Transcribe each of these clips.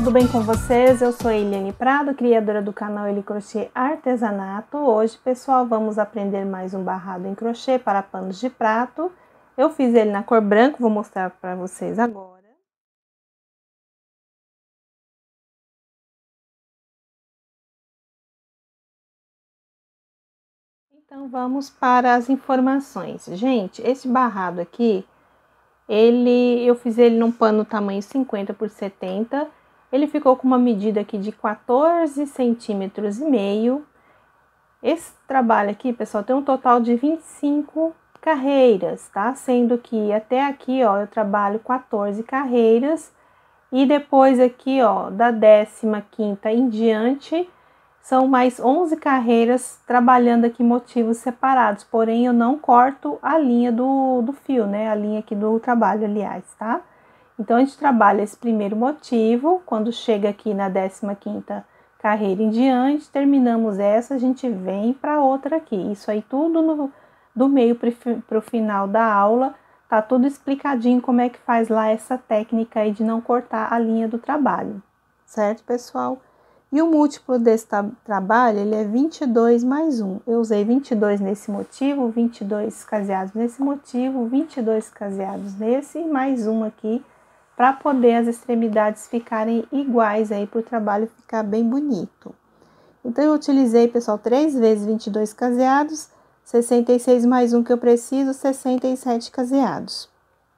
tudo bem com vocês? Eu sou Eliane Prado, criadora do canal Eli Crochê Artesanato. Hoje, pessoal, vamos aprender mais um barrado em crochê para panos de prato. Eu fiz ele na cor branca, vou mostrar para vocês agora. Então, vamos para as informações. Gente, esse barrado aqui, eu fiz ele num pano tamanho 50 por 70. Ele ficou com uma medida aqui de 14 centímetros e meio. Esse trabalho aqui, pessoal, tem um total de 25 carreiras, tá? Sendo que até aqui, ó, eu trabalho 14 carreiras. E depois aqui, ó, da 15ª em diante, são mais 11 carreiras trabalhando aqui motivos separados. Porém, eu não corto a linha do fio, né? A linha aqui do trabalho, aliás, tá? Então, a gente trabalha esse primeiro motivo. Quando chega aqui na 15ª carreira em diante, terminamos essa, a gente vem para outra aqui. Isso aí tudo do meio para o final da aula, tá tudo explicadinho como é que faz lá essa técnica aí de não cortar a linha do trabalho, certo, pessoal? E o múltiplo desse trabalho, ele é 22 mais 1. Eu usei 22 nesse motivo, 22 caseados nesse motivo, 22 caseados nesse e mais um aqui, para poder as extremidades ficarem iguais aí, para o trabalho ficar bem bonito. Então, eu utilizei, pessoal, 3 vezes 22 caseados, 66 mais um que eu preciso, 67 caseados.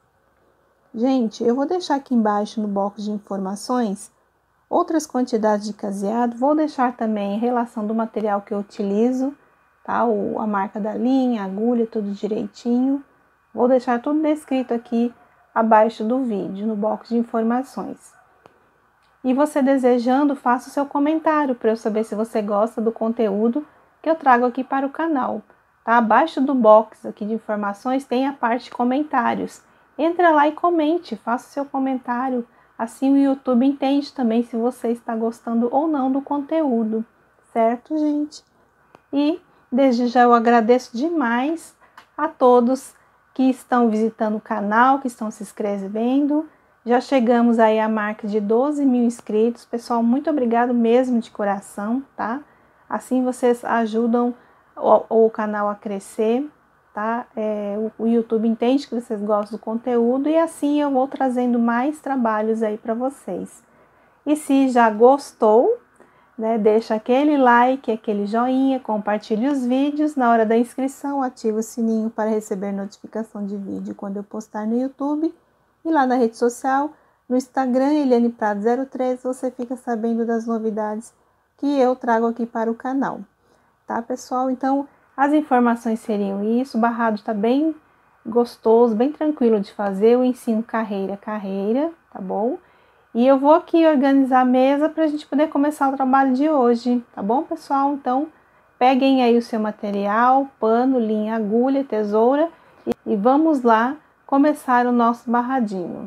Gente, eu vou deixar aqui embaixo no box de informações outras quantidades de caseado, vou deixar também a relação do material que eu utilizo, tá? A marca da linha, a agulha, tudo direitinho. Vou deixar tudo descrito aqui abaixo do vídeo, no box de informações. E você desejando, faça o seu comentário para eu saber se você gosta do conteúdo que eu trago aqui para o canal. Tá? Abaixo do box aqui de informações tem a parte de comentários. Entra lá e comente, faça o seu comentário. Assim o YouTube entende também se você está gostando ou não do conteúdo, certo, gente? E desde já eu agradeço demais a todos que estão visitando o canal, que estão se inscrevendo. Já chegamos aí à marca de 12 mil inscritos. Pessoal, muito obrigado mesmo de coração, tá? Assim vocês ajudam o canal a crescer, tá? O YouTube entende que vocês gostam do conteúdo e assim eu vou trazendo mais trabalhos aí para vocês. E se já gostou, né, deixa aquele like, aquele joinha, compartilhe os vídeos. Na hora da inscrição, ativa o sininho para receber notificação de vídeo quando eu postar no YouTube. E lá na rede social, no Instagram, Eliane Prado 03, você fica sabendo das novidades que eu trago aqui para o canal. Tá, pessoal? Então, as informações seriam isso. O barrado está bem gostoso, bem tranquilo de fazer. Eu ensino carreira a carreira, tá bom? E eu vou aqui organizar a mesa para a gente poder começar o trabalho de hoje, tá bom, pessoal? Então, peguem aí o seu material, pano, linha, agulha, tesoura e vamos lá começar o nosso barradinho.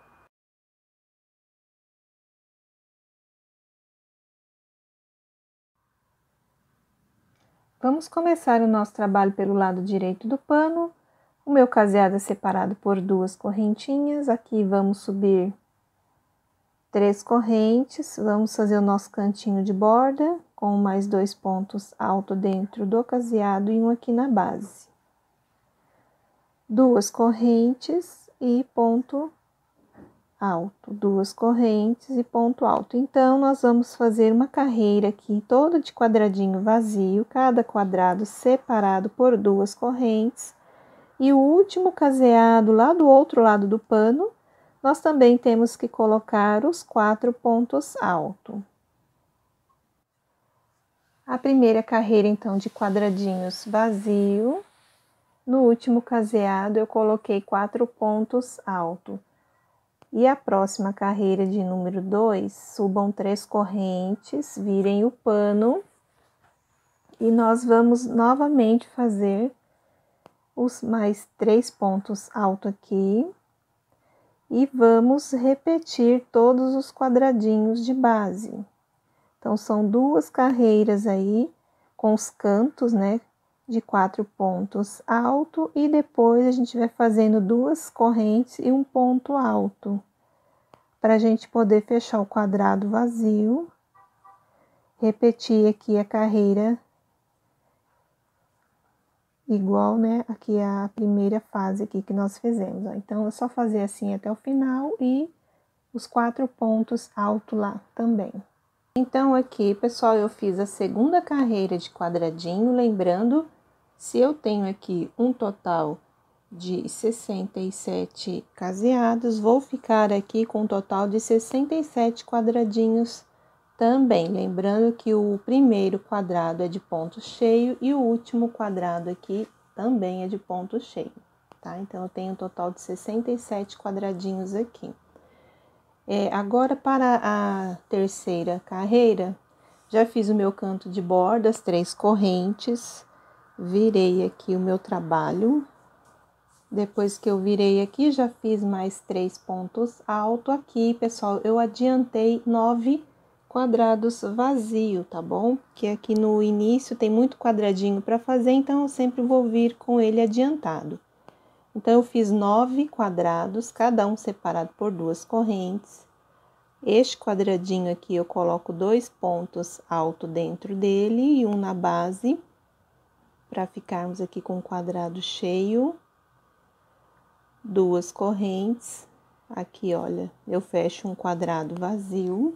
Vamos começar o nosso trabalho pelo lado direito do pano. O meu caseado é separado por 2 correntinhas. Aqui vamos subir 3 correntes, vamos fazer o nosso cantinho de borda com mais 2 pontos altos dentro do caseado e um aqui na base. 2 correntes e ponto alto, 2 correntes e ponto alto. Então, nós vamos fazer uma carreira aqui toda de quadradinho vazio, cada quadrado separado por 2 correntes. E o último caseado lá do outro lado do pano, nós também temos que colocar os 4 pontos altos. A primeira carreira, então, de quadradinhos vazio. No último caseado, eu coloquei 4 pontos altos. E a próxima carreira de número 2, subam 3 correntes, virem o pano. E nós vamos novamente fazer os mais 3 pontos altos aqui. E vamos repetir todos os quadradinhos de base. Então, são 2 carreiras aí, com os cantos, né, de 4 pontos alto, e depois a gente vai fazendo 2 correntes e um ponto alto. para a gente poder fechar o quadrado vazio, repetir aqui a carreira igual, né, aqui a primeira fase aqui que nós fizemos, ó. Então, é só fazer assim até o final e os 4 pontos alto lá também. Então, aqui, pessoal, eu fiz a segunda carreira de quadradinho, lembrando, se eu tenho aqui um total de 67 caseados, vou ficar aqui com um total de 67 quadradinhos também, lembrando que o primeiro quadrado é de ponto cheio e o último quadrado aqui também é de ponto cheio, tá? Então, eu tenho um total de 67 quadradinhos aqui. Agora, para a terceira carreira, já fiz o meu canto de borda, as 3 correntes, virei aqui o meu trabalho. Depois que eu virei aqui, já fiz mais 3 pontos altos aqui, pessoal, eu adiantei 9 quadrados vazio, tá bom? Que aqui no início tem muito quadradinho para fazer, então eu sempre vou vir com ele adiantado. Então, eu fiz 9 quadrados, cada um separado por 2 correntes. Este quadradinho aqui, eu coloco 2 pontos altos dentro dele e um na base, para ficarmos aqui com o quadrado cheio. 2 correntes, aqui, olha, eu fecho um quadrado vazio.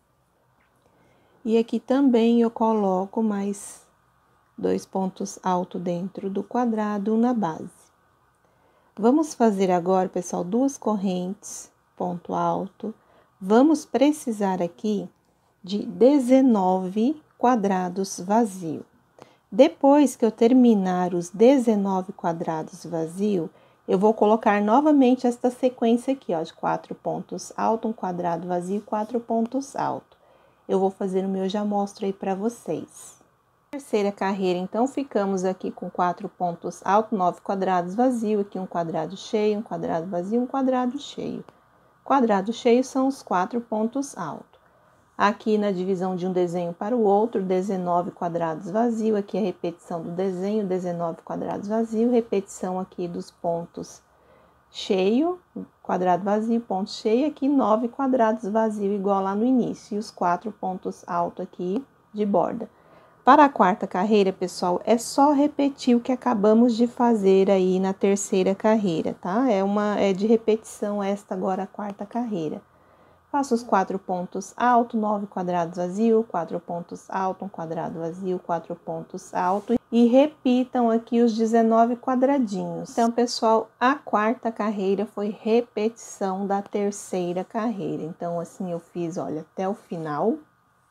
E aqui também eu coloco mais 2 pontos altos dentro do quadrado, na base. Vamos fazer agora, pessoal, 2 correntes, ponto alto. Vamos precisar aqui de 19 quadrados vazio. Depois que eu terminar os 19 quadrados vazio, eu vou colocar novamente esta sequência aqui, ó, de 4 pontos altos, um quadrado vazio, 4 pontos altos. Eu vou fazer o meu, já mostro aí para vocês. Terceira carreira, então, ficamos aqui com 4 pontos altos, 9 quadrados vazio, aqui um quadrado cheio, um quadrado vazio, um quadrado cheio. Quadrado cheio são os 4 pontos altos. Aqui na divisão de um desenho para o outro, 19 quadrados vazio, aqui a repetição do desenho, 19 quadrados vazio, repetição aqui dos pontos cheio, quadrado vazio, ponto cheio, aqui 9 quadrados vazio, igual lá no início, e os 4 pontos altos aqui de borda. Para a quarta carreira, pessoal, é só repetir o que acabamos de fazer aí na terceira carreira, tá? É de repetição esta agora, a quarta carreira. Faço os 4 pontos altos, 9 quadrados vazio, 4 pontos altos, um quadrado vazio, 4 pontos altos. E repitam aqui os 19 quadradinhos. Então, pessoal, a quarta carreira foi repetição da terceira carreira. Então, assim, eu fiz, olha, até o final.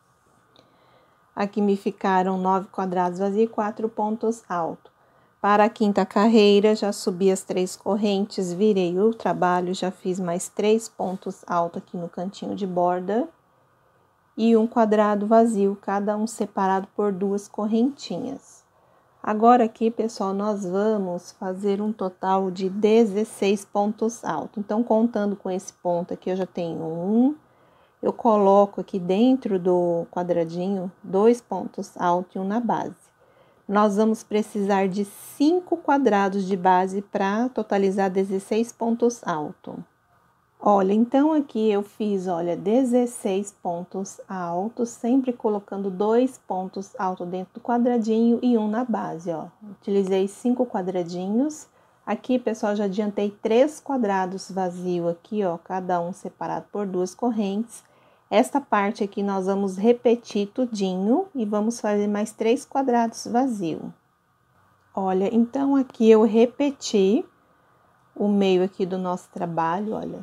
Aqui me ficaram 9 quadrados vazios e 4 pontos altos. Para a quinta carreira, já subi as 3 correntes, virei o trabalho, já fiz mais 3 pontos altos aqui no cantinho de borda. E um quadrado vazio, cada um separado por 2 correntinhas. Agora aqui, pessoal, nós vamos fazer um total de 16 pontos altos. Então, contando com esse ponto aqui, eu já tenho 1. Eu coloco aqui dentro do quadradinho 2 pontos altos e um na base. Nós vamos precisar de 5 quadrados de base para totalizar 16 pontos altos. Olha, então aqui eu fiz, olha, 16 pontos altos, sempre colocando 2 pontos altos dentro do quadradinho e um na base, ó. Utilizei 5 quadradinhos. Aqui, pessoal, já adiantei 3 quadrados vazios aqui, ó, cada um separado por 2 correntes. Esta parte aqui nós vamos repetir tudinho e vamos fazer mais 3 quadrados vazios. Olha, então aqui eu repeti o meio aqui do nosso trabalho, olha.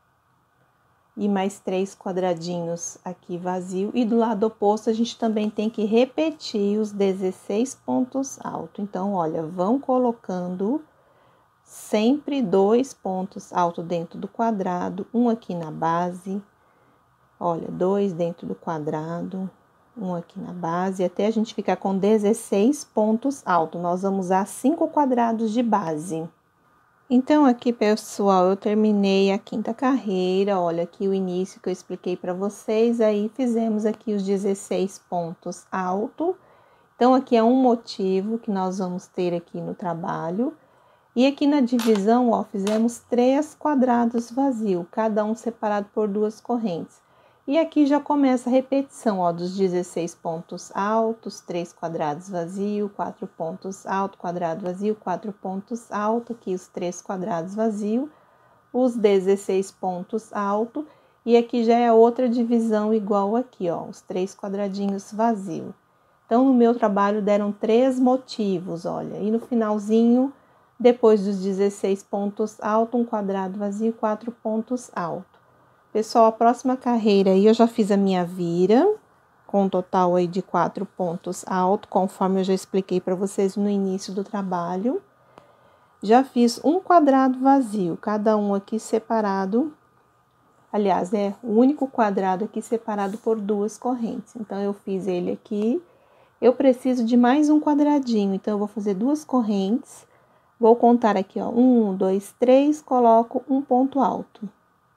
E mais 3 quadradinhos aqui vazio. E do lado oposto, a gente também tem que repetir os 16 pontos altos. Então, olha, vão colocando sempre 2 pontos altos dentro do quadrado, um aqui na base. Olha, 2 dentro do quadrado, um aqui na base, até a gente ficar com 16 pontos altos. Nós vamos usar 5 quadrados de base. Então, aqui, pessoal, eu terminei a quinta carreira, olha aqui o início que eu expliquei para vocês, aí fizemos aqui os 16 pontos altos. Então, aqui é um motivo que nós vamos ter aqui no trabalho. E aqui na divisão, ó, fizemos 3 quadrados vazios, cada um separado por 2 correntes. E aqui já começa a repetição, ó, dos 16 pontos altos, 3 quadrados vazios, 4 pontos altos, quadrado vazio, 4 pontos altos, aqui os 3 quadrados vazios, os 16 pontos altos, e aqui já é outra divisão igual aqui, ó, os 3 quadradinhos vazios. Então, no meu trabalho deram 3 motivos, olha, e no finalzinho, depois dos 16 pontos altos, um quadrado vazio, 4 pontos altos. Pessoal, a próxima carreira aí eu já fiz a minha vira, com um total aí de 4 pontos altos, conforme eu já expliquei para vocês no início do trabalho. Já fiz um quadrado vazio, cada um aqui separado, aliás, é o único quadrado aqui separado por 2 correntes. Então, eu fiz ele aqui, eu preciso de mais um quadradinho, então eu vou fazer 2 correntes. Vou contar aqui, ó, 1, 2, 3, coloco um ponto alto.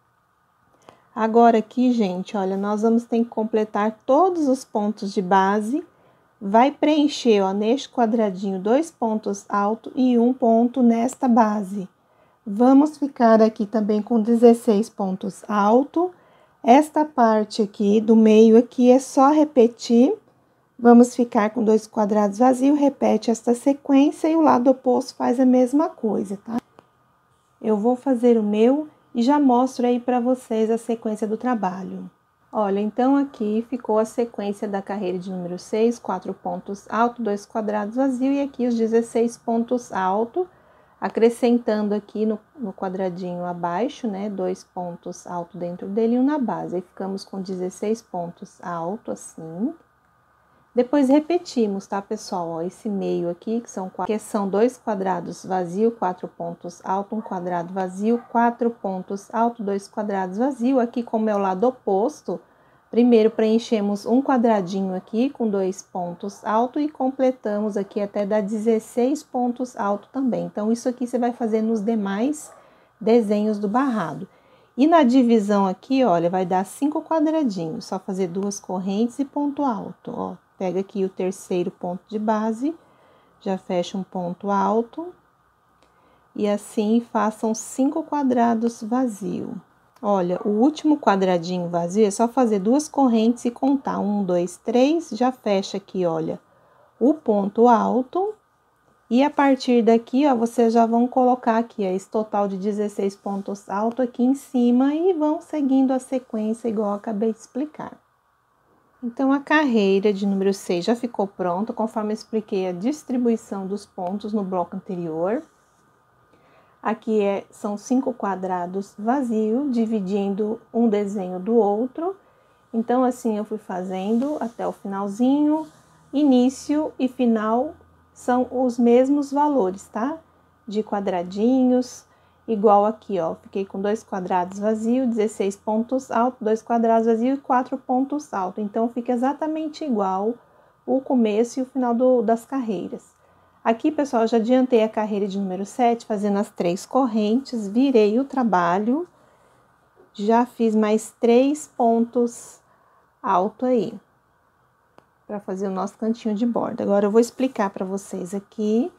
Agora aqui, gente, olha, nós vamos ter que completar todos os pontos de base. Vai preencher, ó, neste quadradinho, 2 pontos altos e um ponto nesta base. Vamos ficar aqui também com 16 pontos altos. Esta parte aqui, do meio aqui, é só repetir. Vamos ficar com 2 quadrados vazios, repete esta sequência e o lado oposto faz a mesma coisa, tá? Eu vou fazer o meu e já mostro aí para vocês a sequência do trabalho. Olha, então aqui ficou a sequência da carreira de número 6, 4 pontos altos, 2 quadrados vazios e aqui os 16 pontos altos, acrescentando aqui no quadradinho abaixo, né, 2 pontos altos dentro dele e um na base. Aí ficamos com 16 pontos altos, assim. Depois repetimos, tá, pessoal? Ó, esse meio aqui, que são 2 quadrados vazios, 4 pontos altos, um quadrado vazio, 4 pontos altos, 2 quadrados vazios. Aqui, como é o lado oposto, primeiro preenchemos um quadradinho aqui com 2 pontos altos e completamos aqui até dar 16 pontos altos também. Então, isso aqui você vai fazer nos demais desenhos do barrado. E na divisão aqui, olha, vai dar 5 quadradinhos, só fazer 2 correntes e ponto alto, ó. Pega aqui o terceiro ponto de base, já fecha um ponto alto, e assim façam 5 quadrados vazios. Olha, o último quadradinho vazio é só fazer 2 correntes e contar 1, 2, 3, já fecha aqui, olha, o ponto alto. E a partir daqui, ó, vocês já vão colocar aqui, ó, esse total de 16 pontos altos aqui em cima e vão seguindo a sequência igual eu acabei de explicar. Então, a carreira de número 6 já ficou pronta, conforme eu expliquei a distribuição dos pontos no bloco anterior. Aqui são 5 quadrados vazios, dividindo um desenho do outro. Então, assim eu fui fazendo até o finalzinho, início e final são os mesmos valores, tá? De quadradinhos, igual aqui, ó. Fiquei com 2 quadrados vazios, 16 pontos altos, 2 quadrados vazios e 4 pontos altos. Então, fica exatamente igual o começo e o final das carreiras. Aqui, pessoal, eu já adiantei a carreira de número 7, fazendo as 3 correntes, virei o trabalho, já fiz mais 3 pontos altos aí, para fazer o nosso cantinho de borda. Agora, eu vou explicar para vocês aqui.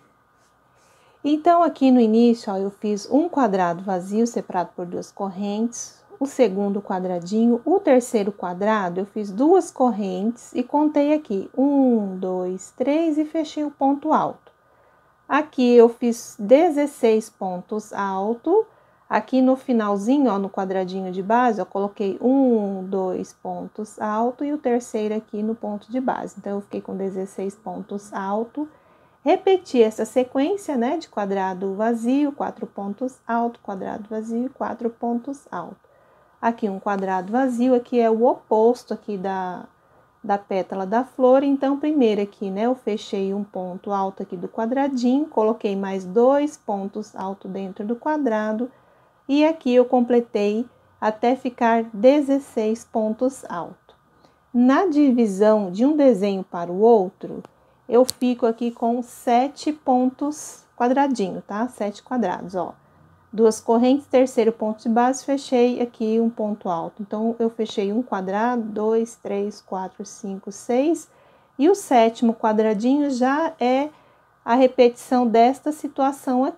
Então, aqui no início, ó, eu fiz um quadrado vazio separado por 2 correntes, o segundo quadradinho, o terceiro quadrado, eu fiz 2 correntes e contei aqui 1, 2, 3 e fechei o ponto alto. Aqui eu fiz 16 pontos altos, aqui no finalzinho, ó, no quadradinho de base, eu coloquei 1, 2 pontos altos e o terceiro aqui no ponto de base. Então, eu fiquei com 16 pontos altos. Repeti essa sequência, né, de quadrado vazio, 4 pontos altos, quadrado vazio, 4 pontos altos. Aqui um quadrado vazio, aqui é o oposto aqui da pétala da flor. Então, primeiro aqui, né, eu fechei um ponto alto aqui do quadradinho, coloquei mais 2 pontos altos dentro do quadrado. E aqui eu completei até ficar 16 pontos altos. Na divisão de um desenho para o outro, eu fico aqui com 7 pontos quadradinhos, tá? 7 quadrados, ó. 2 correntes, terceiro ponto de base, fechei aqui um ponto alto. Então, eu fechei um quadrado, 2, 3, 4, 5, 6. E o sétimo quadradinho já é a repetição desta situação aqui.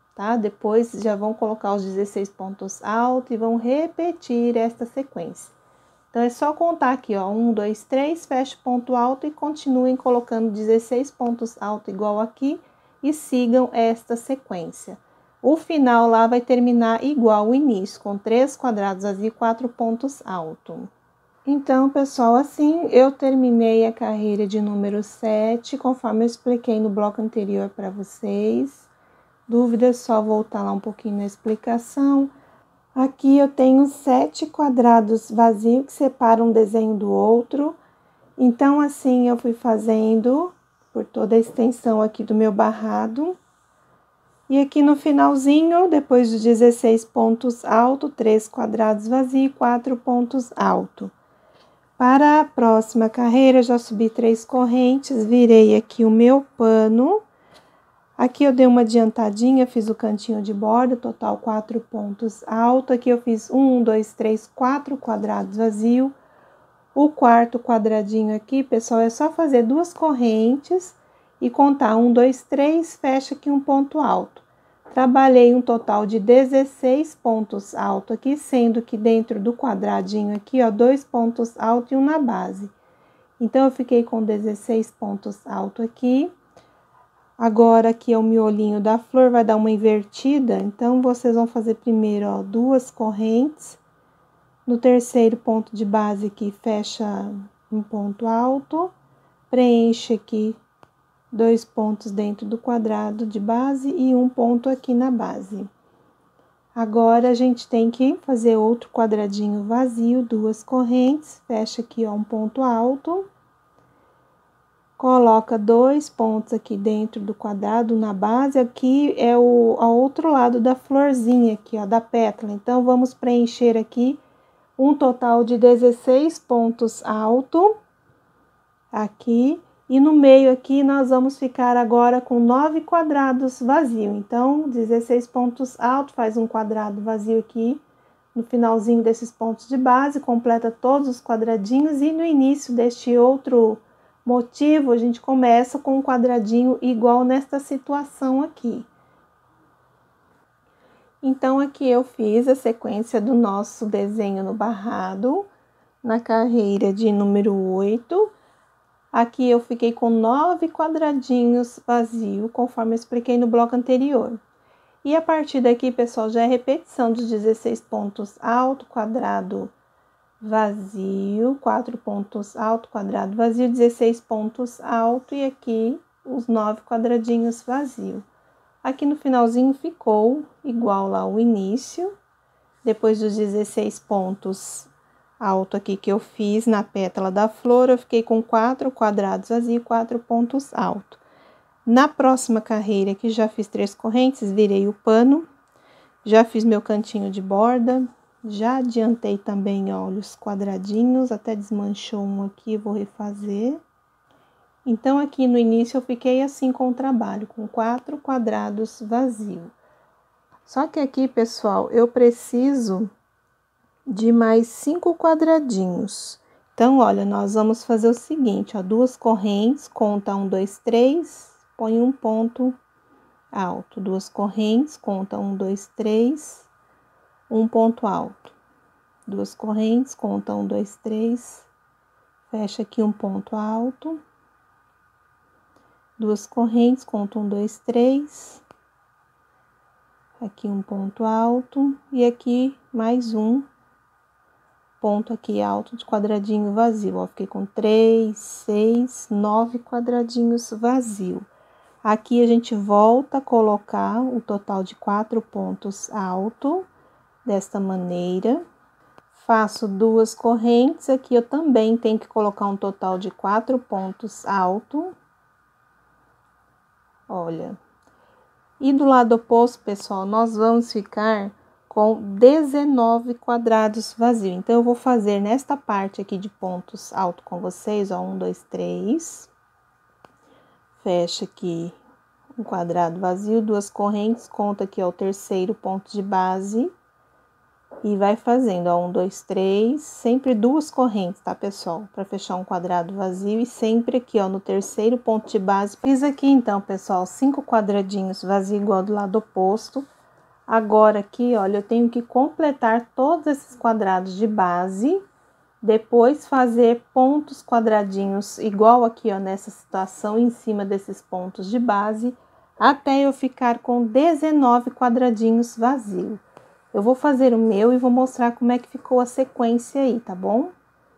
tá? Depois já vão colocar os 16 pontos altos e vão repetir esta sequência. Então, é só contar aqui, ó, 1, 2, 3, fecha o ponto alto e continuem colocando 16 pontos altos igual aqui e sigam esta sequência. O final lá vai terminar igual o início, com 3 quadrados vazios e 4 pontos altos. Então, pessoal, assim eu terminei a carreira de número 7, conforme eu expliquei no bloco anterior para vocês. Dúvidas, só voltar lá um pouquinho na explicação. Aqui eu tenho 7 quadrados vazios que separam um desenho do outro. Então, assim, eu fui fazendo por toda a extensão aqui do meu barrado. E aqui no finalzinho, depois dos 16 pontos altos, 3 quadrados vazios e 4 pontos altos. Para a próxima carreira, já subi 3 correntes, virei aqui o meu pano. Aqui eu dei uma adiantadinha, fiz o cantinho de borda, total 4 pontos altos. Aqui eu fiz 1, 2, 3, 4 quadrados vazios. O quarto quadradinho aqui, pessoal, é só fazer 2 correntes e contar 1, 2, 3, fecha aqui um ponto alto. Trabalhei um total de 16 pontos altos aqui, sendo que dentro do quadradinho aqui, ó, 2 pontos altos e um na base. Então, eu fiquei com 16 pontos altos aqui. Agora, aqui é o miolinho da flor, vai dar uma invertida. Então, vocês vão fazer primeiro, ó, 2 correntes. No terceiro ponto de base aqui, fecha um ponto alto. Preenche aqui 2 pontos dentro do quadrado de base e um ponto aqui na base. Agora, a gente tem que fazer outro quadradinho vazio, 2 correntes, fecha aqui, ó, um ponto alto. Coloca 2 pontos aqui dentro do quadrado na base, aqui é ao outro lado da florzinha aqui, ó, da pétala. Então, vamos preencher aqui um total de 16 pontos altos aqui. E no meio aqui, nós vamos ficar agora com 9 quadrados vazios. Então, 16 pontos altos, faz um quadrado vazio aqui no finalzinho desses pontos de base, completa todos os quadradinhos. E no início deste outro motivo, a gente começa com um quadradinho igual nesta situação aqui. Então, aqui eu fiz a sequência do nosso desenho no barrado, na carreira de número 8. Aqui eu fiquei com 9 quadradinhos vazios, conforme eu expliquei no bloco anterior. E a partir daqui, pessoal, já é repetição dos 16 pontos alto, quadrado vazio, 4 pontos alto, quadrado vazio, 16 pontos alto e aqui os 9 quadradinhos vazio. Aqui no finalzinho ficou igual lá o início, depois dos 16 pontos alto aqui que eu fiz na pétala da flor, eu fiquei com 4 quadrados vazios e 4 pontos altos. Na próxima carreira aqui, já fiz 3 correntes, virei o pano, já fiz meu cantinho de borda, já adiantei também, ó, os quadradinhos, até desmanchou um aqui, vou refazer. Então, aqui no início eu fiquei assim com o trabalho, com 4 quadrados vazios. Só que aqui, pessoal, eu preciso de mais 5 quadradinhos. Então, olha, nós vamos fazer o seguinte, ó, 2 correntes, conta 1, 2, 3, põe um ponto alto. 2 correntes, conta 1, 2, 3, um ponto alto. 2 correntes, conta 1, 2, 3, fecha aqui um ponto alto. 2 correntes, conta 1, 2, 3, aqui um ponto alto e aqui mais um ponto aqui alto de quadradinho vazio, ó, fiquei com 3, 6, 9 quadradinhos vazio. Aqui a gente volta a colocar o total de 4 pontos alto, desta maneira. Faço 2 correntes, aqui eu também tenho que colocar um total de 4 pontos alto. Olha. E do lado oposto, pessoal, nós vamos ficar com 19 quadrados vazios. Então, eu vou fazer nesta parte aqui de pontos alto com vocês, ó, 1, 2, 3. Fecha aqui um quadrado vazio, 2 correntes, conta aqui, ó, o terceiro ponto de base. E vai fazendo, ó, 1, 2, 3, sempre 2 correntes, tá, pessoal? Para fechar um quadrado vazio e sempre aqui, ó, no terceiro ponto de base. Fiz aqui, então, pessoal, 5 quadradinhos vazios igual do lado oposto. Agora aqui, olha, eu tenho que completar todos esses quadrados de base, depois fazer pontos quadradinhos igual aqui, ó, nessa situação, em cima desses pontos de base, até eu ficar com 19 quadradinhos vazios. Eu vou fazer o meu e vou mostrar como é que ficou a sequência aí, tá bom?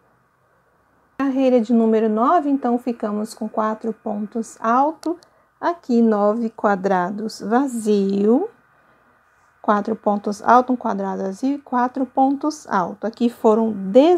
Carreira de número 9, então, ficamos com 4 pontos altos, aqui 9 quadrados vazio, 4 pontos altos, um quadrado vazio e 4 pontos altos. Aqui foram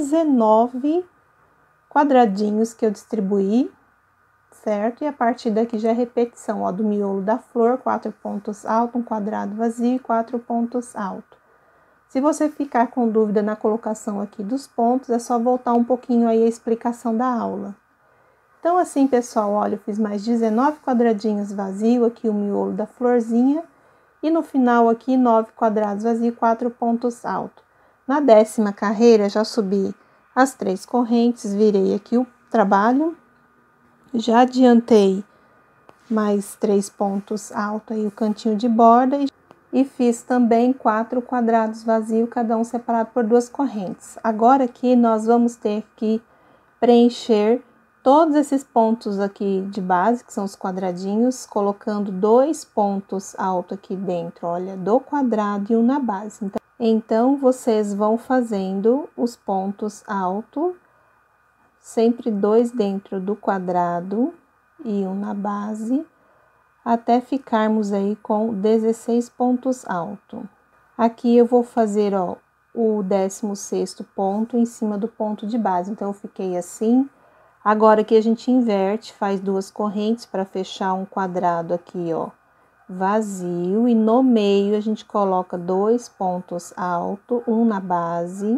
19 quadradinhos que eu distribuí, certo? E a partir daqui já é repetição, ó, do miolo da flor, 4 pontos altos, um quadrado vazio e 4 pontos altos. Se você ficar com dúvida na colocação aqui dos pontos, é só voltar um pouquinho aí a explicação da aula. Então, assim, pessoal, olha, eu fiz mais 19 quadradinhos vazios, aqui o miolo da florzinha, e no final aqui, 9 quadrados vazios, 4 pontos altos. Na 10ª carreira, já subi as 3 correntes, virei aqui o trabalho, já adiantei mais 3 pontos altos aí, o cantinho de borda, e fiz também 4 quadrados vazios, cada um separado por 2 correntes. Agora aqui nós vamos ter que preencher todos esses pontos aqui de base, que são os quadradinhos, colocando 2 pontos altos aqui dentro, olha, do quadrado e um na base. Então, vocês vão fazendo os pontos altos, sempre 2 dentro do quadrado e um na base, até ficarmos aí com 16 pontos altos. Aqui eu vou fazer, ó, o 16º ponto em cima do ponto de base, então eu fiquei assim. Agora aqui a gente inverte, faz 2 correntes para fechar um quadrado aqui, ó, vazio, e no meio a gente coloca 2 pontos altos, um na base,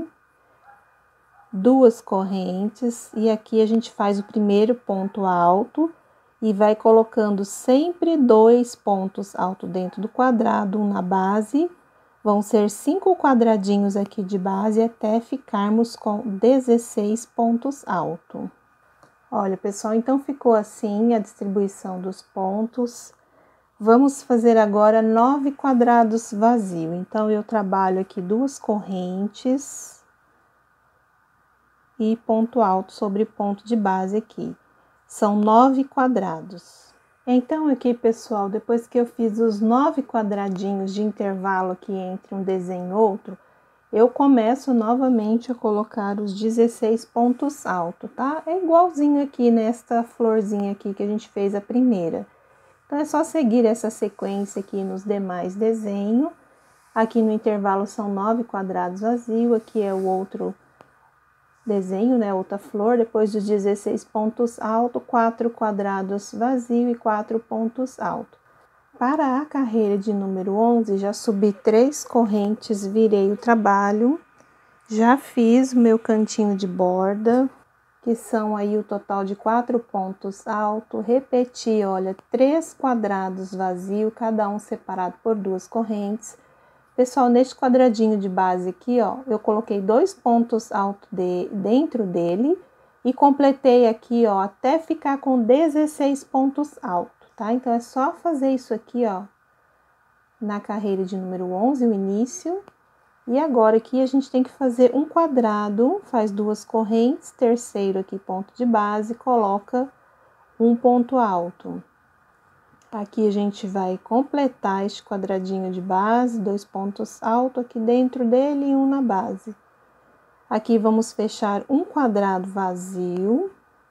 2 correntes, e aqui a gente faz o primeiro ponto alto, e vai colocando sempre 2 pontos altos dentro do quadrado, um na base. Vão ser 5 quadradinhos aqui de base até ficarmos com 16 pontos altos. Olha, pessoal, então ficou assim a distribuição dos pontos. Vamos fazer agora 9 quadrados vazios. Então, eu trabalho aqui 2 correntes e ponto alto sobre ponto de base aqui. São 9 quadrados. Então, aqui, pessoal, depois que eu fiz os 9 quadradinhos de intervalo aqui entre um desenho e outro, eu começo novamente a colocar os 16 pontos altos, tá? É igualzinho aqui nesta florzinha aqui que a gente fez a primeira. Então, é só seguir essa sequência aqui nos demais desenhos. Aqui no intervalo são 9 quadrados vazios, aqui é o outro desenho, né, outra flor, depois dos 16 pontos altos, 4 quadrados vazios e 4 pontos altos. Para a carreira de número 11, já subi 3 correntes, virei o trabalho, já fiz o meu cantinho de borda, que são aí o total de 4 pontos altos, repeti, olha, 3 quadrados vazios, cada um separado por 2 correntes. Pessoal, neste quadradinho de base aqui, ó, eu coloquei 2 pontos altos dentro dele e completei aqui, ó, até ficar com 16 pontos altos, tá? Então, é só fazer isso aqui, ó, na carreira de número 11, o início. E agora aqui a gente tem que fazer um quadrado, faz 2 correntes, terceiro aqui ponto de base, coloca um ponto alto. Aqui a gente vai completar este quadradinho de base, 2 pontos altos aqui dentro dele e um na base. Aqui vamos fechar um quadrado vazio.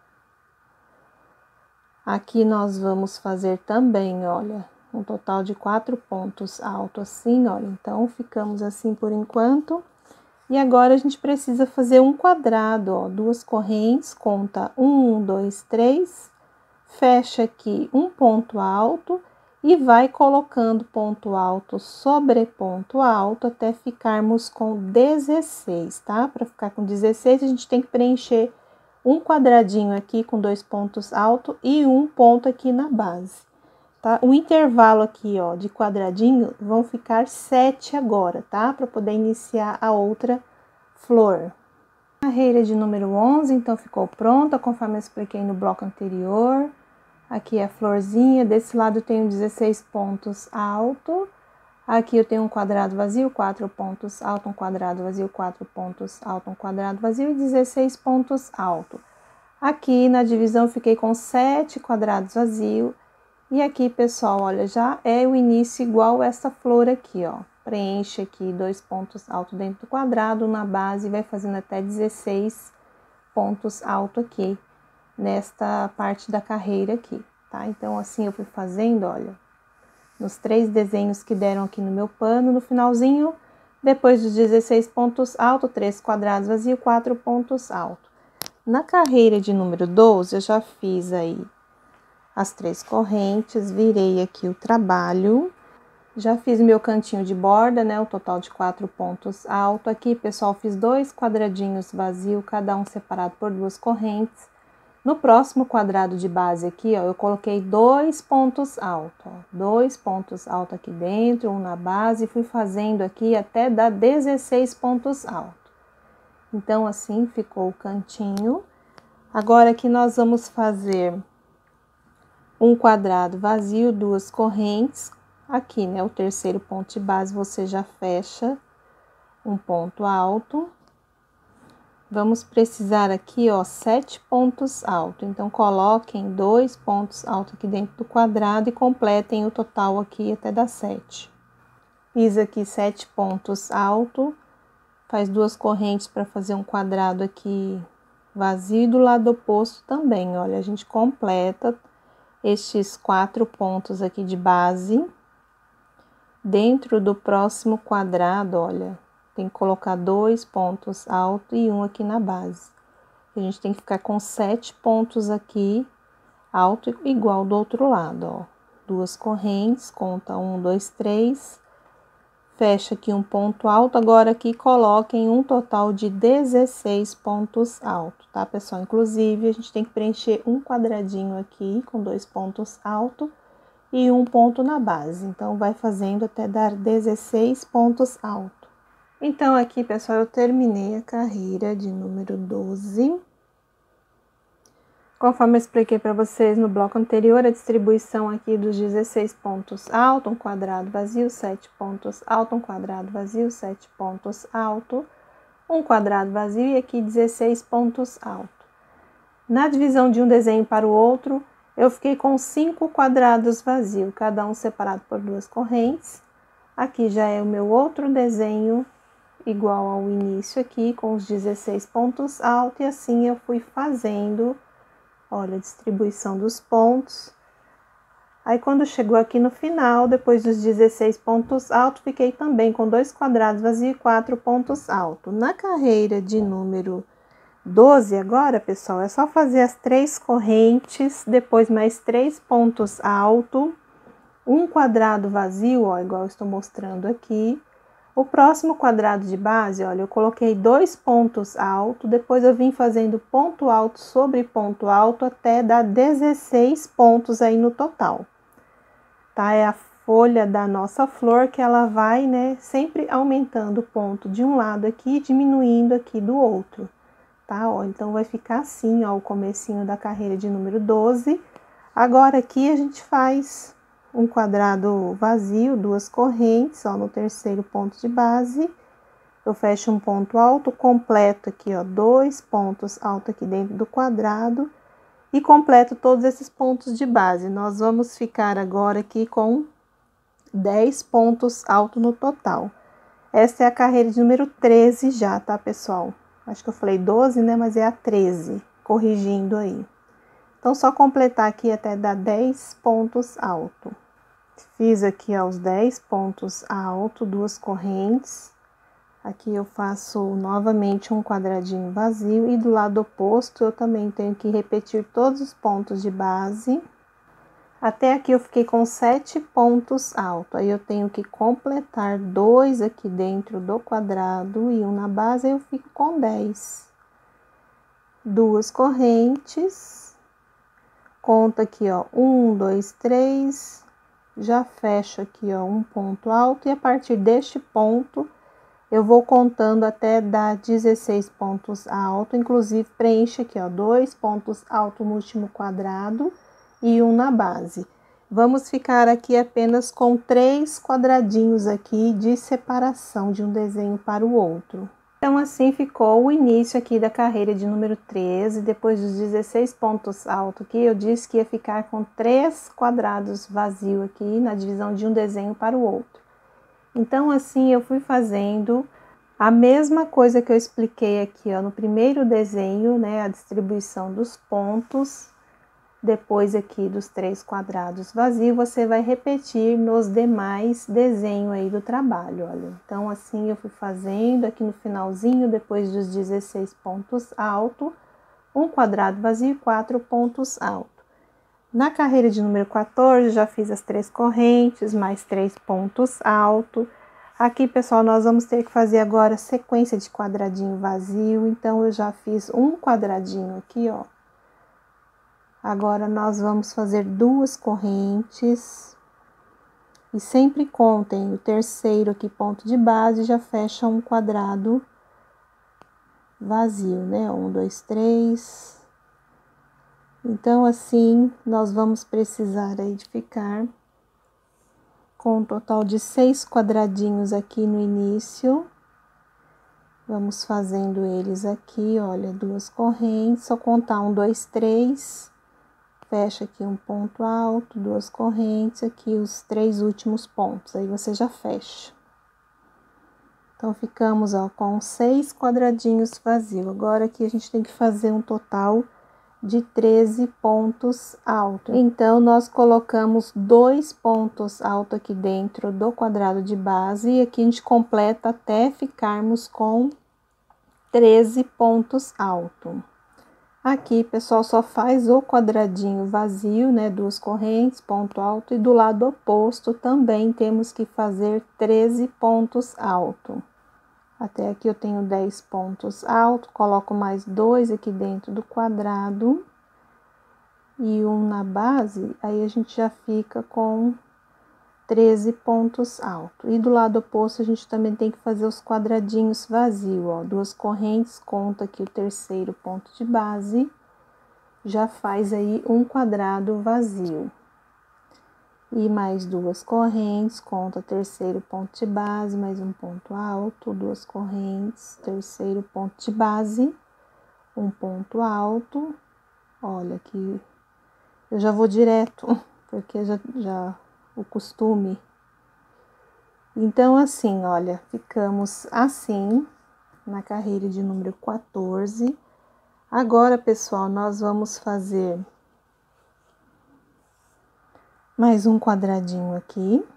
Aqui nós vamos fazer também, olha, um total de 4 pontos altos assim, olha. Então, ficamos assim por enquanto. E agora a gente precisa fazer um quadrado, ó, 2 correntes, conta 1, 2, 3... Fecha aqui um ponto alto e vai colocando ponto alto sobre ponto alto até ficarmos com 16, tá? Para ficar com 16, a gente tem que preencher um quadradinho aqui com 2 pontos altos e um ponto aqui na base. tá? O intervalo aqui, ó, de quadradinho, vão ficar 7 agora, tá? Para poder iniciar a outra flor. Carreira de número 11, então, ficou pronta, conforme eu expliquei no bloco anterior. Aqui é a florzinha, desse lado eu tenho 16 pontos alto. Aqui eu tenho um quadrado vazio, 4 pontos alto, um quadrado vazio, 4 pontos alto, um quadrado vazio e 16 pontos alto. Aqui na divisão eu fiquei com 7 quadrados vazios. E aqui, pessoal, olha, já é o início igual essa flor aqui, ó. Preenche aqui 2 pontos altos dentro do quadrado, na base, vai fazendo até 16 pontos altos aqui, nesta parte da carreira aqui, tá? Então, assim eu fui fazendo, olha, nos 3 desenhos que deram aqui no meu pano, no finalzinho, depois dos 16 pontos altos, 3 quadrados vazios, 4 pontos altos. Na carreira de número 12, eu já fiz aí as 3 correntes, virei aqui o trabalho, já fiz meu cantinho de borda, né, o total de 4 pontos altos. Aqui, pessoal, fiz 2 quadradinhos vazios, cada um separado por 2 correntes. No próximo quadrado de base aqui, ó, eu coloquei 2 pontos altos, ó, 2 pontos altos aqui dentro, um na base, fui fazendo aqui até dar 16 pontos altos. Então, assim ficou o cantinho. Agora aqui nós vamos fazer um quadrado vazio, 2 correntes. Aqui, né, o terceiro ponto de base, você já fecha um ponto alto. Vamos precisar aqui, ó, 7 pontos altos. Então, coloquem 2 pontos altos aqui dentro do quadrado e completem o total aqui até dar 7. Fiz aqui 7 pontos altos. Faz 2 correntes para fazer um quadrado aqui vazio e do lado oposto também, olha, a gente completa estes 4 pontos aqui de base. Dentro do próximo quadrado, olha, tem que colocar 2 pontos altos e um aqui na base. A gente tem que ficar com 7 pontos aqui, alto igual do outro lado, ó. 2 correntes, conta 1, 2, 3. Fecha aqui um ponto alto, agora aqui coloquem um total de 16 pontos altos, tá, pessoal? Inclusive, a gente tem que preencher um quadradinho aqui com 2 pontos altos e um ponto na base. Então, vai fazendo até dar 16 pontos altos. Então, aqui, pessoal, eu terminei a carreira de número 12. Conforme eu expliquei para vocês no bloco anterior, a distribuição aqui dos 16 pontos alto, um quadrado vazio, 7 pontos alto, um quadrado vazio, 7 pontos alto, um quadrado vazio e aqui 16 pontos alto. Na divisão de um desenho para o outro, eu fiquei com 5 quadrados vazios, cada um separado por 2 correntes. Aqui já é o meu outro desenho, igual ao início aqui, com os 16 pontos altos, e assim eu fui fazendo, olha, a distribuição dos pontos. Aí, quando chegou aqui no final, depois dos 16 pontos altos, fiquei também com 2 quadrados vazios e 4 pontos altos. Na carreira de número 12 agora, pessoal, é só fazer as 3 correntes, depois mais 3 pontos altos, um quadrado vazio, ó, igual eu estou mostrando aqui. O próximo quadrado de base, olha, eu coloquei 2 pontos altos, depois eu vim fazendo ponto alto sobre ponto alto até dar 16 pontos aí no total. Tá? É a folha da nossa flor que ela vai, né, sempre aumentando o ponto de um lado aqui e diminuindo aqui do outro. Tá? Ó, então, vai ficar assim, ó, o comecinho da carreira de número 12. Agora, aqui a gente faz um quadrado vazio, 2 correntes, ó, no terceiro ponto de base. Eu fecho um ponto alto, completo aqui, ó, 2 pontos altos aqui dentro do quadrado e completo todos esses pontos de base. Nós vamos ficar agora aqui com 10 pontos altos no total. Essa é a carreira de número 13 já, tá, pessoal? Acho que eu falei 12, né? Mas é a 13, corrigindo aí. Então, só completar aqui até dar 10 pontos altos. Fiz aqui, ó, os 10 pontos altos, 2 correntes. Aqui eu faço novamente um quadradinho vazio e do lado oposto eu também tenho que repetir todos os pontos de base. Até aqui eu fiquei com 7 pontos altos, aí eu tenho que completar 2 aqui dentro do quadrado e um na base, aí eu fico com 10. 2 correntes, conta aqui, ó, 1, 2, 3, já fecho aqui, ó, um ponto alto, e a partir deste ponto, eu vou contando até dar 16 pontos altos, inclusive preenche aqui, ó, 2 pontos altos no último quadrado e um na base. Vamos ficar aqui apenas com 3 quadradinhos aqui de separação de um desenho para o outro. Então, assim ficou o início aqui da carreira de número 13, depois dos 16 pontos altos aqui, eu disse que ia ficar com 3 quadrados vazios aqui na divisão de um desenho para o outro. Então, assim, eu fui fazendo a mesma coisa que eu expliquei aqui, ó, no primeiro desenho, né, a distribuição dos pontos. Depois aqui dos 3 quadrados vazios, você vai repetir nos demais desenhos aí do trabalho, olha. Então, assim, eu fui fazendo aqui no finalzinho, depois dos 16 pontos altos, um quadrado vazio e 4 pontos altos. Na carreira de número 14, já fiz as 3 correntes, mais 3 pontos altos. Aqui, pessoal, nós vamos ter que fazer agora sequência de quadradinho vazio, então eu já fiz um quadradinho aqui, ó. Agora, nós vamos fazer 2 correntes, e sempre contem o terceiro aqui, ponto de base, já fecha um quadrado vazio, né? 1, 2, 3. Então, assim, nós vamos precisar aí de ficar com um total de 6 quadradinhos aqui no início. Vamos fazendo eles aqui, olha, 2 correntes, só contar 1, 2, 3. Fecha aqui um ponto alto, 2 correntes, aqui os 3 últimos pontos, aí você já fecha. Então, ficamos, ó, com 6 quadradinhos vazios. Agora, aqui a gente tem que fazer um total de 13 pontos altos. Então, nós colocamos 2 pontos altos aqui dentro do quadrado de base, e aqui a gente completa até ficarmos com 13 pontos altos. Aqui, pessoal, só faz o quadradinho vazio, né, 2 correntes, ponto alto, e do lado oposto também temos que fazer 13 pontos altos. Até aqui eu tenho 10 pontos altos, coloco mais 2 aqui dentro do quadrado e um na base, aí a gente já fica com 13 pontos altos. E do lado oposto a gente também tem que fazer os quadradinhos vazios, ó, 2 correntes, conta aqui o terceiro ponto de base, já faz aí um quadrado vazio. E mais 2 correntes, conta terceiro ponto de base, mais um ponto alto, 2 correntes, terceiro ponto de base, um ponto alto. Olha aqui, eu já vou direto, porque já o costume. Então, assim, olha, ficamos assim na carreira de número 14. Agora, pessoal, nós vamos fazer mais um quadradinho aqui.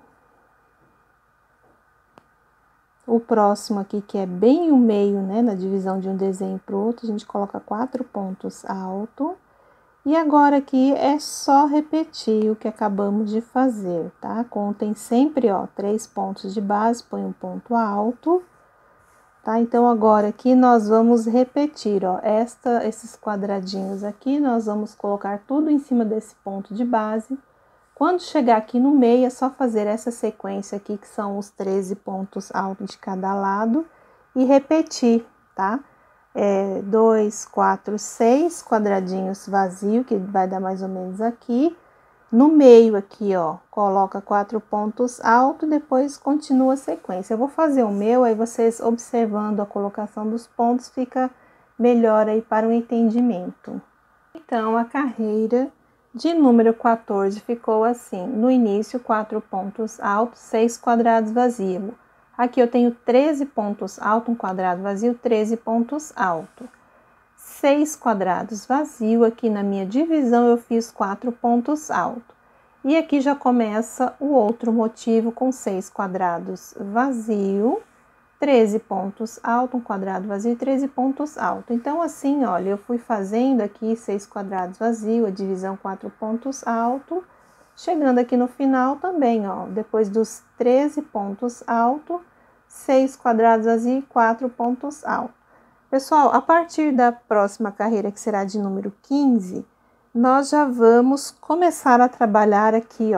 O próximo aqui, que é bem o meio, né, na divisão de um desenho para o outro, a gente coloca 4 pontos altos. E agora aqui é só repetir o que acabamos de fazer, tá? Contem sempre, ó, 3 pontos de base, põe um ponto alto, tá? Então, agora aqui nós vamos repetir, ó, esses quadradinhos aqui, nós vamos colocar tudo em cima desse ponto de base. Quando chegar aqui no meio, é só fazer essa sequência aqui, que são os 13 pontos altos de cada lado, e repetir, tá? 2, 4, 6 quadradinhos vazios, que vai dar mais ou menos aqui. No meio aqui, ó, coloca 4 pontos altos, depois continua a sequência. Eu vou fazer o meu, aí vocês observando a colocação dos pontos, fica melhor aí para o entendimento. Então, a carreira de número 14 ficou assim: no início, 4 pontos altos, 6 quadrados vazios. Aqui eu tenho 13 pontos altos, um quadrado vazio, 13 pontos altos. 6 quadrados vazio, aqui na minha divisão eu fiz 4 pontos altos. E aqui já começa o outro motivo com 6 quadrados vazio, 13 pontos altos, um quadrado vazio e 13 pontos altos. Então, assim, olha, eu fui fazendo aqui 6 quadrados vazio, a divisão 4 pontos altos. Chegando aqui no final também, ó, depois dos 13 pontos altos, 6 quadrados vazios e 4 pontos altos. Pessoal, a partir da próxima carreira, que será de número 15, nós já vamos começar a trabalhar aqui, ó,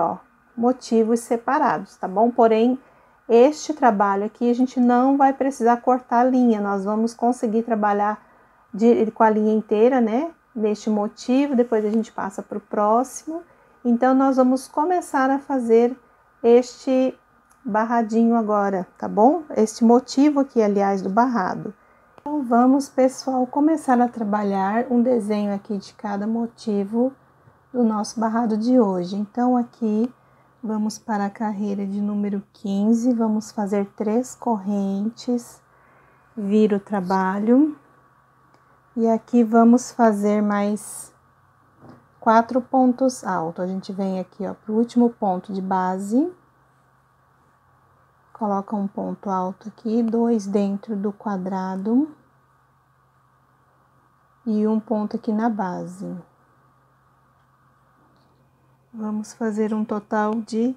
motivos separados, tá bom? Porém, este trabalho aqui a gente não vai precisar cortar a linha, nós vamos conseguir trabalhar com a linha inteira, né? Neste motivo, depois a gente passa para o próximo. Então, nós vamos começar a fazer este barradinho agora, tá bom? Este motivo aqui, aliás, do barrado. Então, vamos, pessoal, começar a trabalhar um desenho aqui de cada motivo do nosso barrado de hoje. Então, aqui, vamos para a carreira de número 15, vamos fazer 3 correntes, vira o trabalho. E aqui vamos fazer mais 4 pontos altos. A gente vem aqui, ó, pro último ponto de base. Coloca um ponto alto aqui, 2 dentro do quadrado. E um ponto aqui na base. Vamos fazer um total de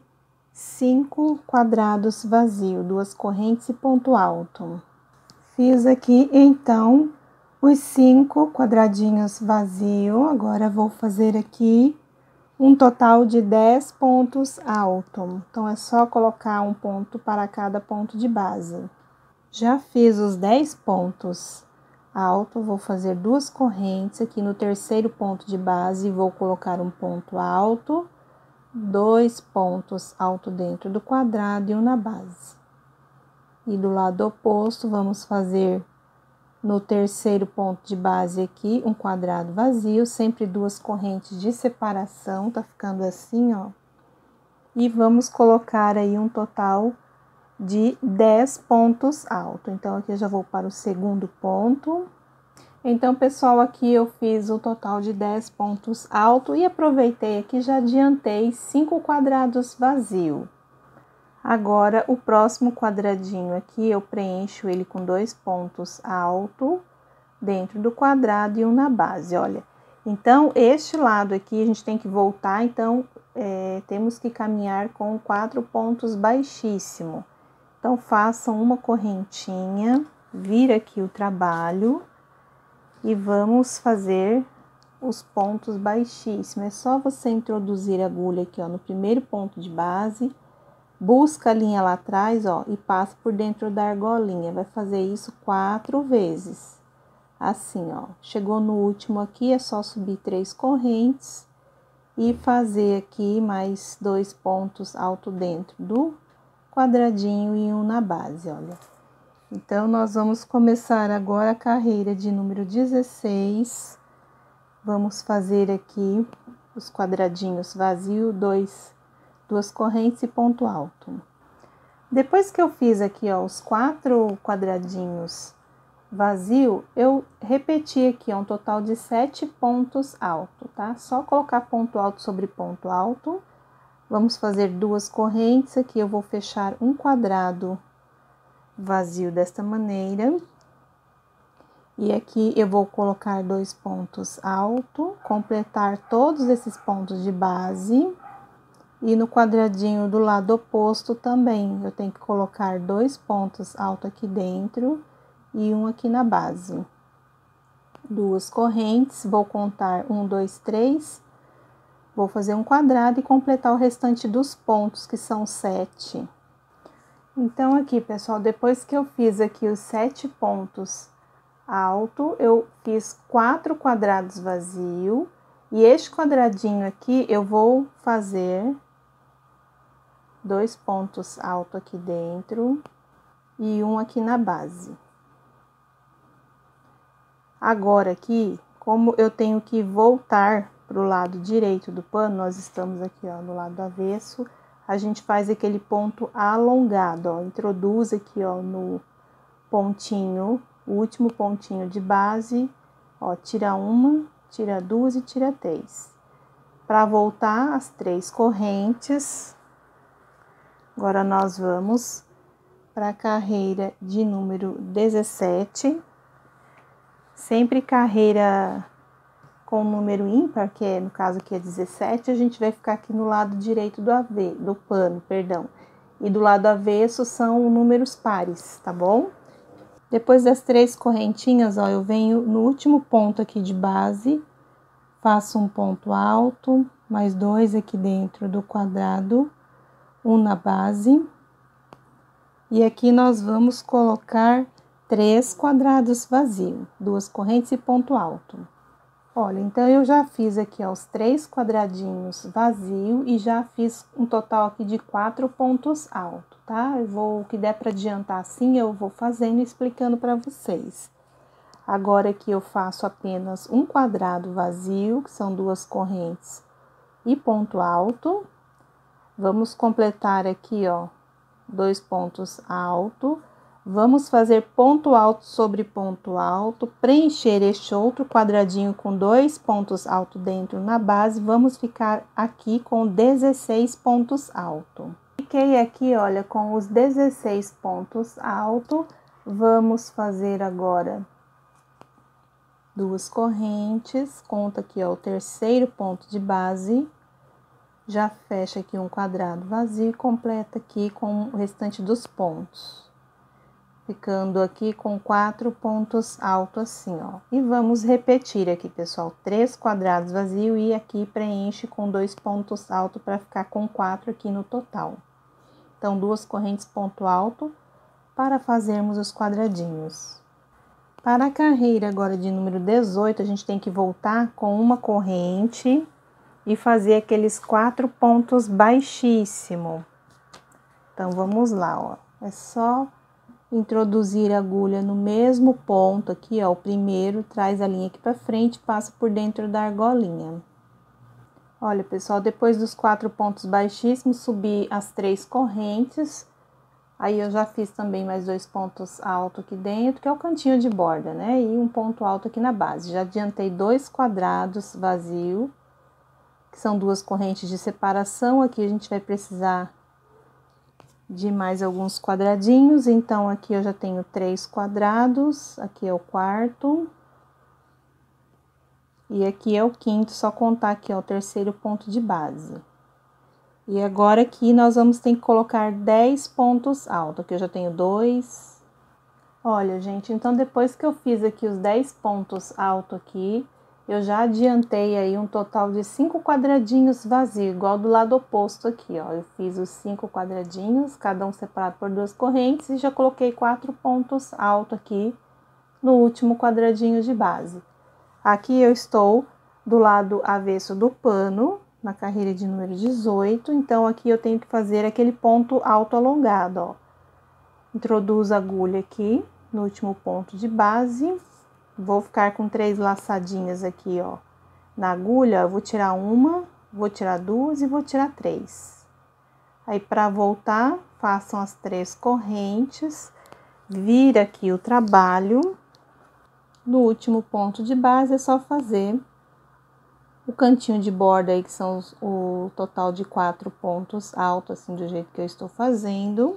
5 quadrados vazios, 2 correntes e ponto alto. Fiz aqui, então, os 5 quadradinhos vazios. Agora, vou fazer aqui um total de 10 pontos altos. Então, é só colocar um ponto para cada ponto de base. Já fiz os 10 pontos altos, vou fazer 2 correntes aqui no terceiro ponto de base, vou colocar um ponto alto, 2 pontos altos dentro do quadrado e um na base. E do lado oposto, vamos fazer no terceiro ponto de base aqui, um quadrado vazio, sempre 2 correntes de separação, tá ficando assim, ó. E vamos colocar aí um total de 10 pontos altos. Então, aqui eu já vou para o segundo ponto. Então, pessoal, aqui eu fiz o total de 10 pontos altos e aproveitei aqui, já adiantei 5 quadrados vazios. Agora, o próximo quadradinho aqui, eu preencho ele com 2 pontos altos dentro do quadrado e um na base, olha. Então, este lado aqui, a gente tem que voltar, então, temos que caminhar com 4 pontos baixíssimos. Então, façam uma correntinha, vira aqui o trabalho e vamos fazer os pontos baixíssimos. É só você introduzir a agulha aqui, ó, no primeiro ponto de base, busca a linha lá atrás, ó, e passa por dentro da argolinha. Vai fazer isso 4 vezes. Assim, ó. Chegou no último aqui, é só subir 3 correntes e fazer aqui mais 2 pontos altos dentro do quadradinho e um na base, olha. Então, nós vamos começar agora a carreira de número 16. Vamos fazer aqui os quadradinhos vazios, 2 correntes e ponto alto. Depois que eu fiz aqui, ó, os 4 quadradinhos vazio, eu repeti aqui, ó, um total de 7 pontos altos, tá? Só colocar ponto alto sobre ponto alto. Vamos fazer 2 correntes, aqui eu vou fechar um quadrado vazio desta maneira. E aqui eu vou colocar 2 pontos altos, completar todos esses pontos de base. E no quadradinho do lado oposto também, eu tenho que colocar 2 pontos altos aqui dentro e um aqui na base. 2 correntes, vou contar 1, 2, 3. Vou fazer um quadrado e completar o restante dos pontos, que são 7. Então, aqui, pessoal, depois que eu fiz aqui os 7 pontos altos, eu fiz 4 quadrados vazios. E este quadradinho aqui, eu vou fazer 2 pontos altos aqui dentro e um aqui na base. Agora aqui, como eu tenho que voltar para o lado direito do pano, nós estamos aqui, ó, no lado avesso, a gente faz aquele ponto alongado, ó, introduz aqui, ó, no pontinho, o último pontinho de base, ó, tira uma, tira 2 e tira 3. Para voltar as 3 correntes, agora nós vamos para a carreira de número 17, sempre carreira com número ímpar, que é, no caso aqui é 17, a gente vai ficar aqui no lado direito do pano, perdão. E do lado avesso são números pares, tá bom? Depois das 3 correntinhas, ó, eu venho no último ponto aqui de base, faço um ponto alto, mais 2 aqui dentro do quadrado, um na base. E aqui nós vamos colocar 3 quadrados vazios, 2 correntes e ponto alto. Olha, então eu já fiz aqui, ó, os 3 quadradinhos vazios e já fiz um total aqui de 4 pontos altos, tá? O que der para adiantar assim, eu vou fazendo e explicando para vocês. Agora aqui eu faço apenas um quadrado vazio, que são 2 correntes e ponto alto. Vamos completar aqui, ó, 2 pontos altos. Vamos fazer ponto alto sobre ponto alto, preencher este outro quadradinho com 2 pontos altos dentro na base. Vamos ficar aqui com 16 pontos altos. Fiquei aqui, olha, com os 16 pontos altos. Vamos fazer agora 2 correntes, conta aqui, ó, o terceiro ponto de base. Já fecha aqui um quadrado vazio e completa aqui com o restante dos pontos. Ficando aqui com 4 pontos altos assim, ó. E vamos repetir aqui, pessoal, 3 quadrados vazios e aqui preenche com 2 pontos altos para ficar com 4 aqui no total. Então, 2 correntes ponto alto para fazermos os quadradinhos. Para a carreira agora de número 18, a gente tem que voltar com uma corrente e fazer aqueles 4 pontos baixíssimos. Então, vamos lá, ó. É só introduzir a agulha no mesmo ponto aqui, ó. O primeiro, traz a linha aqui pra frente, passa por dentro da argolinha. Olha, pessoal, depois dos 4 pontos baixíssimos, subi as 3 correntes. Aí, eu já fiz também mais 2 pontos altos aqui dentro, que é o cantinho de borda, né? E um ponto alto aqui na base. Já adiantei 2 quadrados vazios, que são 2 correntes de separação. Aqui a gente vai precisar de mais alguns quadradinhos, então aqui eu já tenho 3 quadrados, aqui é o quarto. E aqui é o quinto, só contar aqui, ó, o terceiro ponto de base. E agora aqui nós vamos ter que colocar 10 pontos altos, aqui eu já tenho 2. Olha, gente, então depois que eu fiz aqui os 10 pontos altos aqui, eu já adiantei aí um total de 5 quadradinhos vazios, igual do lado oposto aqui, ó. Eu fiz os 5 quadradinhos, cada um separado por 2 correntes, e já coloquei 4 pontos altos aqui no último quadradinho de base. Aqui eu estou do lado avesso do pano, na carreira de número 18, então aqui eu tenho que fazer aquele ponto alto alongado, ó. Introduzo a agulha aqui no último ponto de base. Vou ficar com 3 laçadinhas aqui, ó, na agulha. Eu vou tirar uma, vou tirar 2 e vou tirar 3. Aí, para voltar, façam as 3 correntes, vira aqui o trabalho. No último ponto de base, é só fazer o cantinho de borda aí, que são o total de 4 pontos altos, assim, do jeito que eu estou fazendo.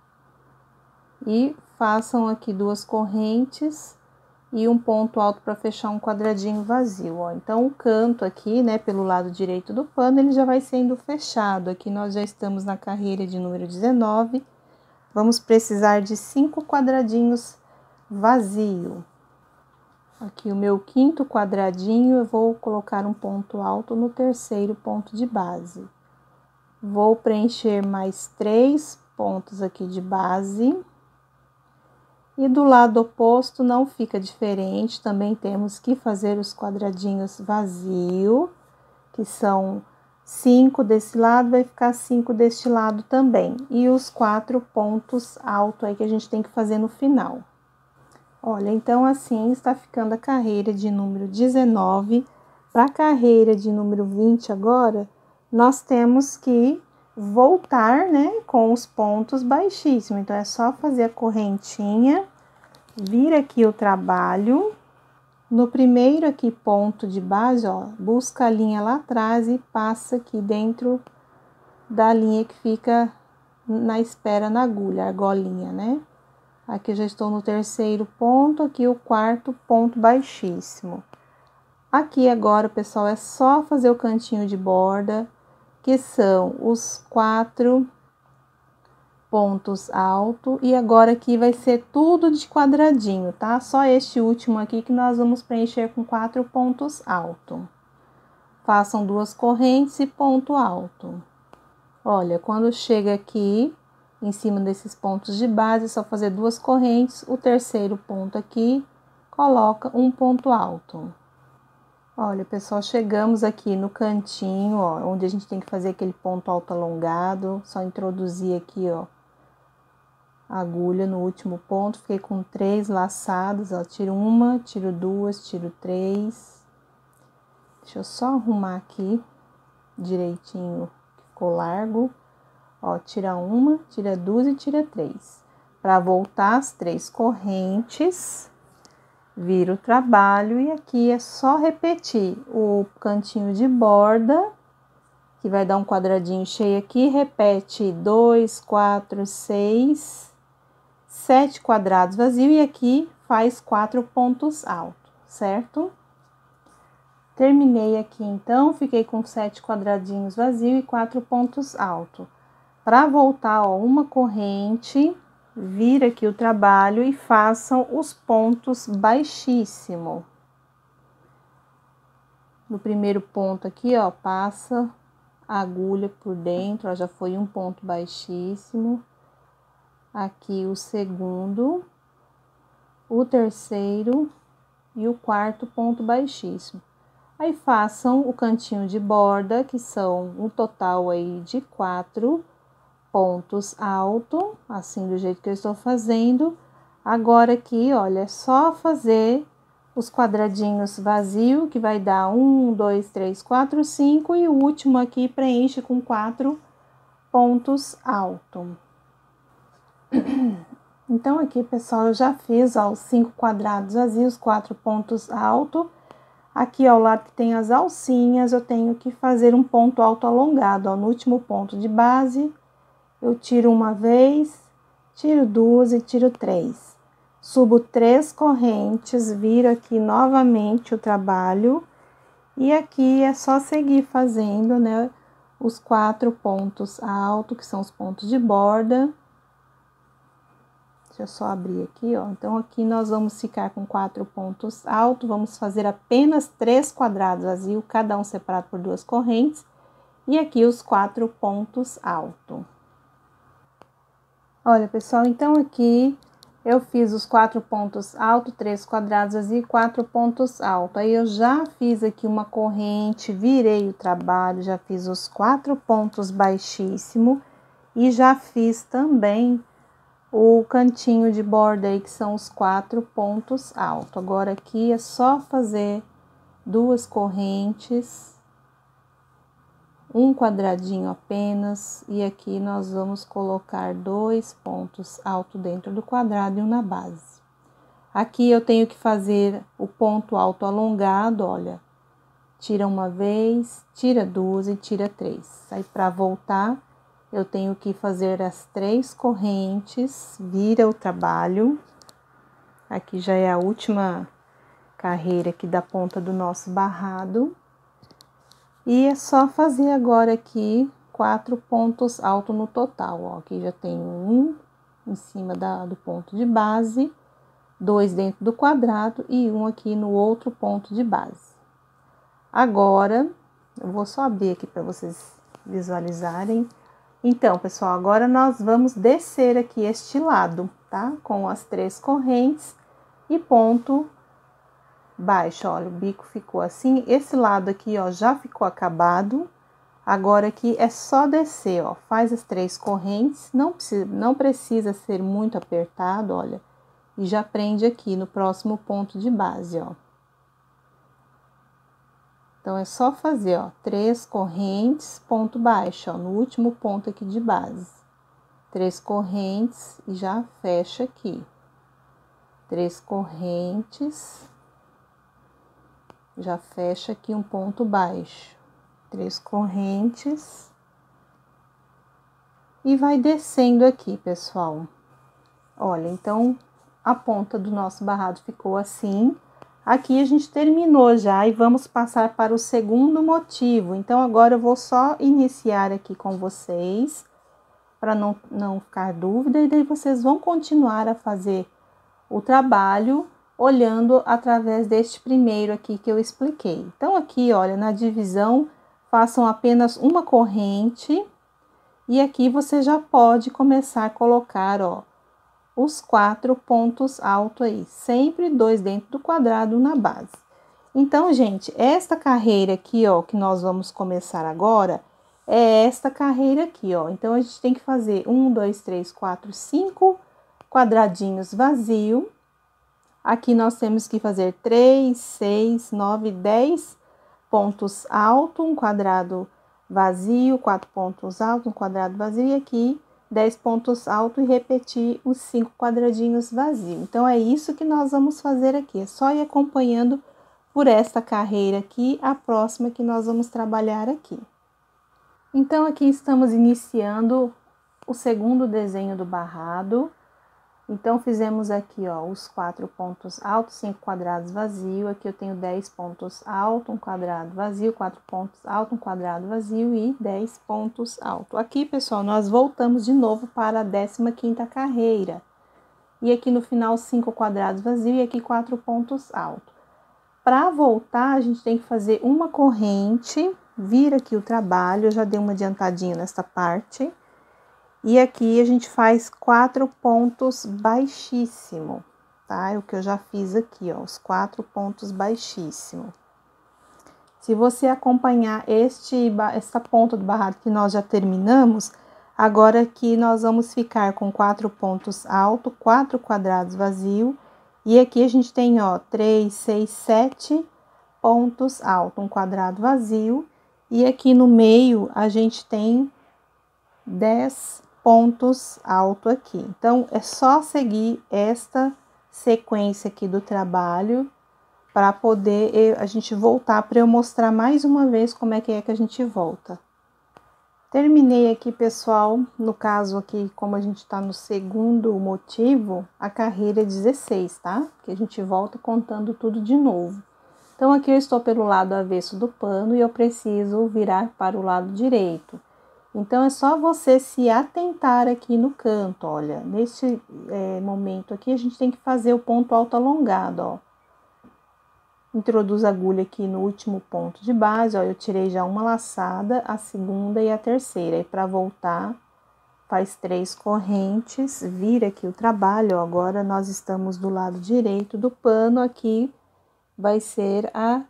E façam aqui 2 correntes e um ponto alto para fechar um quadradinho vazio, ó. Então, o canto aqui, né, pelo lado direito do pano, ele já vai sendo fechado. Aqui nós já estamos na carreira de número 19. Vamos precisar de 5 quadradinhos vazio. Aqui o meu quinto quadradinho, eu vou colocar um ponto alto no terceiro ponto de base. Vou preencher mais 3 pontos aqui de base. E do lado oposto não fica diferente, também temos que fazer os quadradinhos vazios, que são 5 desse lado, vai ficar 5 deste lado também. E os 4 pontos altos aí que a gente tem que fazer no final. Olha, então assim está ficando a carreira de número 19. Para a carreira de número 20 agora, nós temos que voltar, né, com os pontos baixíssimos. Então, é só fazer a correntinha, vira aqui o trabalho. No primeiro aqui ponto de base, ó, busca a linha lá atrás e passa aqui dentro da linha que fica na espera na agulha, a argolinha, né? Aqui já estou no terceiro ponto, aqui o quarto ponto baixíssimo. Aqui agora, pessoal, é só fazer o cantinho de borda, que são os 4 pontos altos. E agora aqui vai ser tudo de quadradinho, tá? Só este último aqui que nós vamos preencher com 4 pontos altos. Façam 2 correntes e ponto alto. Olha, quando chega aqui, em cima desses pontos de base, é só fazer 2 correntes, o terceiro ponto aqui, coloca um ponto alto. Olha, pessoal, chegamos aqui no cantinho, ó, onde a gente tem que fazer aquele ponto alto alongado, só introduzir aqui, ó, a agulha no último ponto, fiquei com 3 laçadas, ó, tiro uma, tiro 2, tiro 3. Deixa eu só arrumar aqui direitinho, ficou largo. Ó, tira uma, tira 2 e tira 3. Para voltar as 3 correntes, vira o trabalho e aqui é só repetir o cantinho de borda, que vai dar um quadradinho cheio aqui, repete 2, 4, 6, 7 quadrados vazios e aqui faz 4 pontos altos, certo? Terminei aqui então, fiquei com 7 quadradinhos vazios e 4 pontos altos. Para voltar, ó, uma corrente, vira aqui o trabalho e façam os pontos baixíssimo. No primeiro ponto aqui, ó, passa a agulha por dentro, ó, já foi um ponto baixíssimo. Aqui o segundo, o terceiro e o quarto ponto baixíssimo. Aí façam o cantinho de borda, que são um total aí de 4 pontos altos, assim do jeito que eu estou fazendo. Agora aqui, olha, é só fazer os quadradinhos vazios, que vai dar 1, 2, 3, 4, 5, e o último aqui preenche com 4 pontos altos. Então, aqui, pessoal, eu já fiz, ó, os 5 quadrados vazios, 4 pontos altos. Aqui, ao lado que tem as alcinhas, eu tenho que fazer um ponto alto alongado, ó, no último ponto de base. Eu tiro uma vez, tiro 2 e tiro 3. Subo 3 correntes, viro aqui novamente o trabalho. E aqui é só seguir fazendo, né, os 4 pontos altos, que são os pontos de borda. Deixa eu só abrir aqui, ó. Então, aqui nós vamos ficar com 4 pontos altos. Vamos fazer apenas 3 quadrados vazios, cada um separado por 2 correntes. E aqui os 4 pontos altos. Olha, pessoal, então aqui eu fiz os 4 pontos altos, 3 quadrados vazios e 4 pontos altos. Aí eu já fiz aqui uma corrente, virei o trabalho, já fiz os 4 pontos baixíssimo e já fiz também o cantinho de borda aí, que são os 4 pontos altos. Agora aqui é só fazer 2 correntes, um quadradinho apenas, e aqui nós vamos colocar 2 pontos altos dentro do quadrado e um na base. Aqui eu tenho que fazer o ponto alto alongado, olha, tira uma vez, tira 2 e tira 3. Aí, para voltar, eu tenho que fazer as 3 correntes, vira o trabalho. Aqui já é a última carreira aqui da ponta do nosso barrado. E é só fazer agora aqui 4 pontos altos no total, ó. Aqui já tem um em cima do ponto de base, 2 dentro do quadrado e um aqui no outro ponto de base. Agora, eu vou só abrir aqui para vocês visualizarem. Então, pessoal, agora nós vamos descer aqui este lado, tá? Com as 3 correntes e ponto baixo. Olha, o bico ficou assim. Esse lado aqui, ó, já ficou acabado. Agora aqui é só descer, ó. Faz as 3 correntes, não precisa ser muito apertado, olha. E já prende aqui no próximo ponto de base, ó. Então, é só fazer, ó, 3 correntes, ponto baixo, ó, no último ponto aqui de base. 3 correntes e já fecha aqui. 3 correntes, já fecha aqui um ponto baixo. 3 correntes. E vai descendo aqui, pessoal. Olha, então, a ponta do nosso barrado ficou assim. Aqui a gente terminou já e vamos passar para o segundo motivo. Então, agora eu vou só iniciar aqui com vocês, para não ficar dúvida, e daí vocês vão continuar a fazer o trabalho olhando através deste primeiro aqui que eu expliquei. Então, aqui, olha, na divisão, façam apenas uma corrente E aqui você já pode começar a colocar, ó, os 4 pontos altos aí, sempre 2 dentro do quadrado na base. Então, gente, esta carreira aqui, ó, que nós vamos começar agora, é esta carreira aqui, ó. Então, a gente tem que fazer 1, 2, 3, 4, 5 quadradinhos vazio. Aqui nós temos que fazer 3, 6, 9, 10 pontos altos, um quadrado vazio, 4 pontos altos, um quadrado vazio, e aqui 10 pontos altos e repetir os 5 quadradinhos vazios. Então, é isso que nós vamos fazer aqui, é só ir acompanhando por esta carreira aqui, a próxima que nós vamos trabalhar aqui. Então, aqui estamos iniciando o segundo desenho do barrado. Então, fizemos aqui, ó, os 4 pontos altos, 5 quadrados vazio. Aqui eu tenho 10 pontos altos, um quadrado vazio, 4 pontos altos, um quadrado vazio e 10 pontos altos. Aqui, pessoal, nós voltamos de novo para a 15ª carreira. E aqui no final, 5 quadrados vazios e aqui 4 pontos altos. Para voltar, a gente tem que fazer uma corrente, vira aqui o trabalho, eu já dei uma adiantadinha nessa parte. E aqui a gente faz 4 pontos baixíssimo, tá? É o que eu já fiz aqui, ó, os 4 pontos baixíssimo. Se você acompanhar esta ponta do barrado que nós já terminamos, agora aqui nós vamos ficar com 4 pontos altos, 4 quadrados vazios. E aqui a gente tem, ó, 3, 6, 7 pontos altos, um quadrado vazio. E aqui no meio a gente tem 10 pontos altos aqui. Então, é só seguir esta sequência aqui do trabalho para poder a gente voltar, para eu mostrar mais uma vez como é que a gente volta. Terminei aqui, pessoal, no caso aqui, como a gente tá no segundo motivo, a carreira é 16, tá? Que a gente volta contando tudo de novo. Então, aqui eu estou pelo lado avesso do pano e eu preciso virar para o lado direito. Então, é só você se atentar aqui no canto, olha. Neste momento aqui, a gente tem que fazer o ponto alto alongado, ó. Introduz a agulha aqui no último ponto de base, ó, eu tirei já uma laçada, a segunda e a terceira. E para voltar, faz 3 correntes, vira aqui o trabalho, ó. Agora nós estamos do lado direito do pano, aqui vai ser a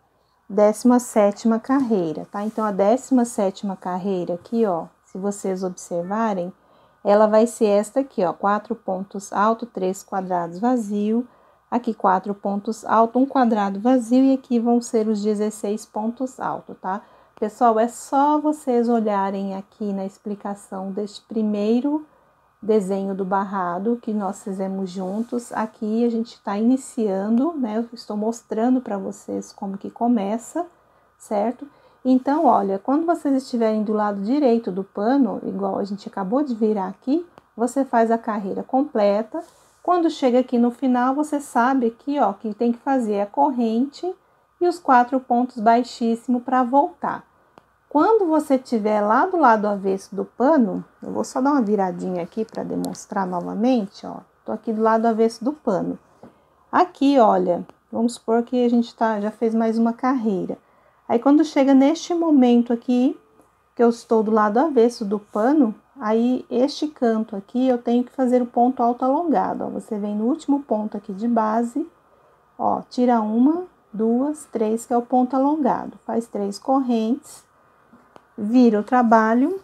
17ª carreira, tá? Então, a 17ª carreira aqui, ó, se vocês observarem, ela vai ser esta aqui, ó, 4 pontos altos, 3 quadrados vazio. Aqui 4 pontos altos, um quadrado vazio e aqui vão ser os 16 pontos altos, tá? Pessoal, é só vocês olharem aqui na explicação deste primeiro desenho do barrado que nós fizemos juntos. Aqui a gente tá iniciando, né? Eu estou mostrando para vocês como que começa, certo? Então, olha, quando vocês estiverem do lado direito do pano, igual a gente acabou de virar aqui, você faz a carreira completa. Quando chega aqui no final, você sabe aqui, ó, que tem que fazer a corrente e os 4 pontos baixíssimos para voltar. Quando você estiver lá do lado avesso do pano, eu vou só dar uma viradinha aqui para demonstrar novamente, ó. Tô aqui do lado avesso do pano. Aqui, olha, vamos supor que a gente já fez mais uma carreira. Aí, quando chega neste momento aqui, que eu estou do lado avesso do pano, aí, este canto aqui, eu tenho que fazer o ponto alto alongado, ó. Você vem no último ponto aqui de base, ó, tira 1, 2, 3, que é o ponto alongado. Faz 3 correntes, vira o trabalho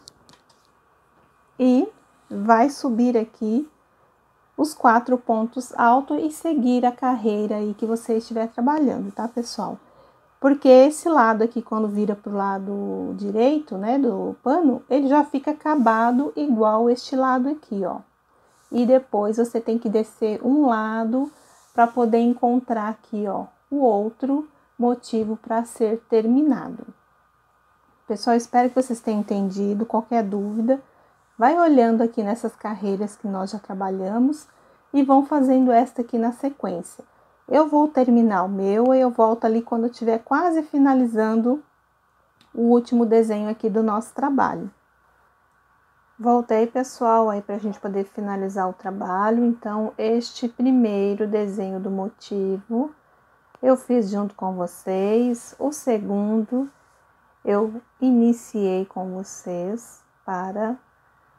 e vai subir aqui os 4 pontos altos e seguir a carreira aí que você estiver trabalhando, tá, pessoal? Porque esse lado aqui, quando vira pro lado direito, né, do pano, ele já fica acabado igual este lado aqui, ó. E depois você tem que descer um lado para poder encontrar aqui, ó, o outro motivo para ser terminado. Pessoal, espero que vocês tenham entendido. Qualquer dúvida, vai olhando aqui nessas carreiras que nós já trabalhamos e vão fazendo esta aqui na sequência. Eu vou terminar o meu e eu volto ali quando eu estiver quase finalizando o último desenho aqui do nosso trabalho. Voltei, pessoal, aí pra gente poder finalizar o trabalho. Então, este primeiro desenho do motivo eu fiz junto com vocês. O segundo eu iniciei com vocês para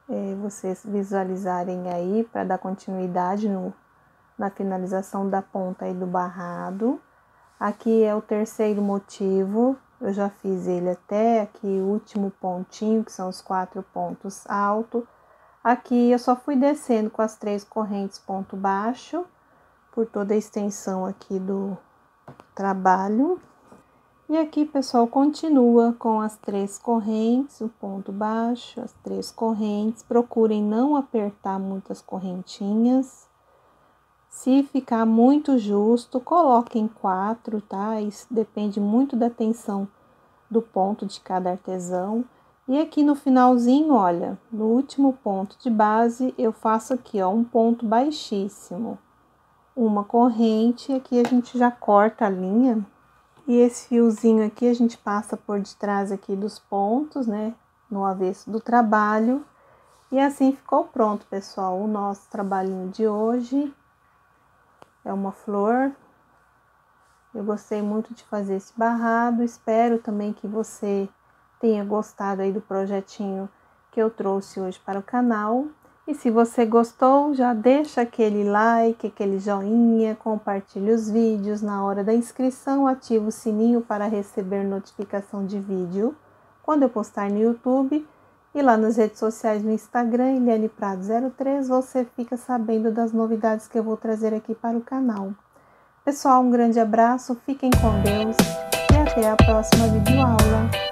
vocês visualizarem aí para dar continuidade na finalização da ponta aí do barrado. Aqui é o terceiro motivo, eu já fiz ele até aqui o último pontinho, que são os 4 pontos altos. Aqui eu só fui descendo com as 3 correntes ponto baixo, por toda a extensão aqui do trabalho. E aqui, pessoal, continua com as 3 correntes, o ponto baixo, as 3 correntes. Procurem não apertar muitas correntinhas. Se ficar muito justo, coloquem 4, tá? Isso depende muito da tensão do ponto de cada artesão. E aqui no finalzinho, olha, no último ponto de base, eu faço aqui, ó, um ponto baixíssimo. Uma corrente, aqui a gente já corta a linha. E esse fiozinho aqui a gente passa por detrás aqui dos pontos, né? No avesso do trabalho. E assim ficou pronto, pessoal, o nosso trabalhinho de hoje. É uma flor. Eu gostei muito de fazer esse barrado. Espero também que você tenha gostado aí do projetinho que eu trouxe hoje para o canal. E se você gostou, já deixa aquele like, aquele joinha, compartilhe os vídeos. Na hora da inscrição, ativa o sininho para receber notificação de vídeo quando eu postar no YouTube. E lá nas redes sociais, no Instagram, Eliane Prado 03, você fica sabendo das novidades que eu vou trazer aqui para o canal. Pessoal, um grande abraço, fiquem com Deus e até a próxima videoaula.